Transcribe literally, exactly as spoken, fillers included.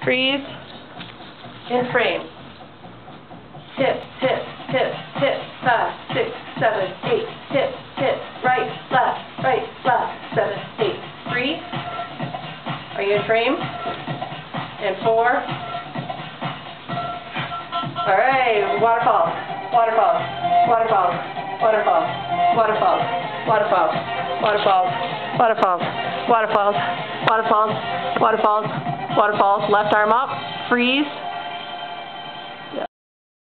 freeze, in frame. Hips, hips, hips, hips, five, six, seven, eight, hips, hips, right, left, right, left, seven, eight, freeze. Are you in frame? And four. All right, waterfall, waterfall, waterfall, waterfall, waterfall, waterfall, waterfalls, waterfalls, waterfalls, waterfalls, waterfalls, waterfalls, left arm up, freeze.